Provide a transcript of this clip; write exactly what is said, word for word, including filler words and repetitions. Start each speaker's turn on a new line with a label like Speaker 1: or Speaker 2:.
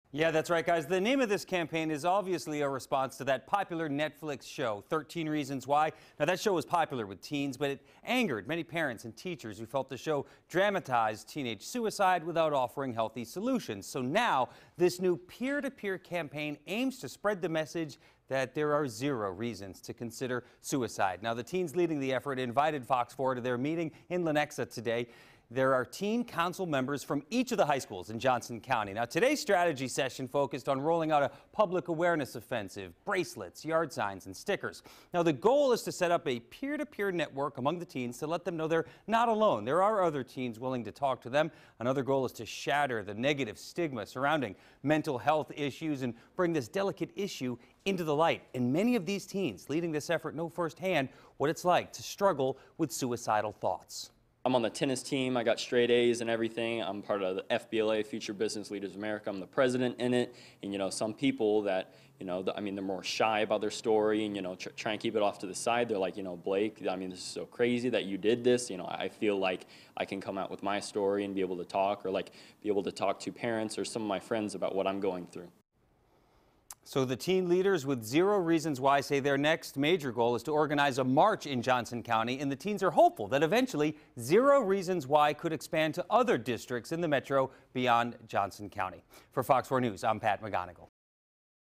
Speaker 1: Yeah, that's right, guys. The name of this campaign is obviously a response to that popular Netflix show, thirteen Reasons Why. Now, that show was popular with teens, but it angered many parents and teachers who felt the show dramatized teenage suicide without offering healthy solutions. So now, this new peer-to-peer campaign aims to spread the message that there are zero reasons to consider suicide. Now, the teens leading the effort invited Fox four to their meeting in Lenexa today. There are teen council members from each of the high schools in Johnson County. Now, today's strategy session focused on rolling out a public awareness offensive, bracelets, yard signs, and stickers. Now, the goal is to set up a peer-to-peer network among the teens to let them know they're not alone. There are other teens willing to talk to them. Another goal is to shatter the negative stigma surrounding mental health issues and bring this delicate issue into the light. And many of these teens leading this effort know firsthand what it's like to struggle with suicidal thoughts.
Speaker 2: I'm on the tennis team. I got straight A's and everything. I'm part of the F B L A, Future Business Leaders America. I'm the president in it. And, you know, some people that, you know, the, I mean, they're more shy about their story and, you know, tr try and keep it off to the side. They're like, you know, Blake, I mean, this is so crazy that you did this. You know, I feel like I can come out with my story and be able to talk, or like be able to talk to parents or some of my friends about what I'm going through.
Speaker 1: So the teen leaders with Zero Reasons Why say their next major goal is to organize a march in Johnson County, and the teens are hopeful that eventually Zero Reasons Why could expand to other districts in the metro beyond Johnson County. For Fox four News, I'm Pat McGonigal.